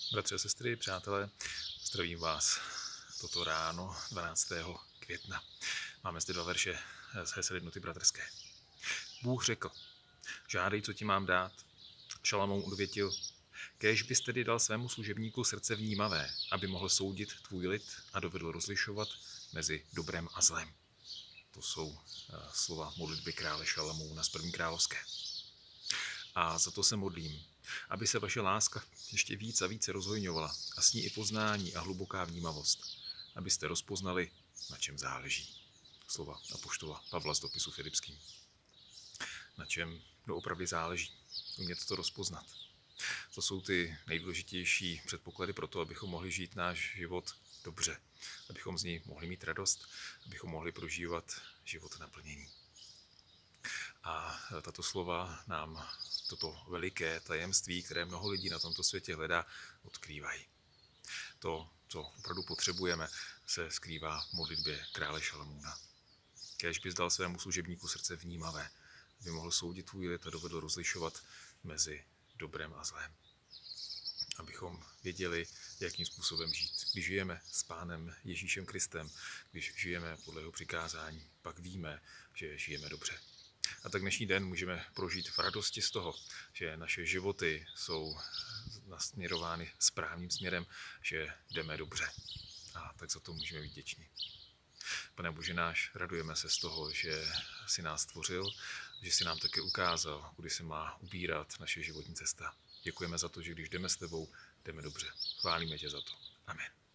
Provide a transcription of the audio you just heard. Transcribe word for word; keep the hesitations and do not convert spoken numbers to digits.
Bratři a sestry, přátelé, zdravím vás toto ráno dvanáctého května. Máme zde dva verše z hesel jednoty bratrské. Bůh řekl, žádej, co ti mám dát. Šalamoun odvětil, kéž bys tedy dal svému služebníku srdce vnímavé, aby mohl soudit tvůj lid a dovedl rozlišovat mezi dobrem a zlem. To jsou slova modlitby krále Šalamouna z první královské. A za to se modlím, aby se vaše láska ještě víc a více rozhojňovala a s ní i poznání a hluboká vnímavost, abyste rozpoznali, na čem záleží. Slova apoštola Pavla z dopisu Filipským. Na čem doopravdy záleží, umět to rozpoznat. To jsou ty nejdůležitější předpoklady pro to, abychom mohli žít náš život dobře, abychom z něj mohli mít radost, abychom mohli prožívat život naplnění. A tato slova nám toto veliké tajemství, které mnoho lidí na tomto světě hledá, odkrývají. To, co opravdu potřebujeme, se skrývá v modlitbě krále Šalamouna. Kéž bys dal svému služebníku srdce vnímavé, aby mohl soudit tvůj lid a dovedl rozlišovat mezi dobrem a zlem. Abychom věděli, jakým způsobem žít. Když žijeme s Pánem Ježíšem Kristem, když žijeme podle jeho přikázání, pak víme, že žijeme dobře. A tak dnešní den můžeme prožít v radosti z toho, že naše životy jsou nasměrovány správným směrem, že jdeme dobře. A tak za to můžeme být vděční. Pane Bože náš, radujeme se z toho, že jsi nás stvořil, že jsi nám také ukázal, kudy se má ubírat naše životní cesta. Děkujeme za to, že když jdeme s tebou, jdeme dobře. Chválíme tě za to. Amen.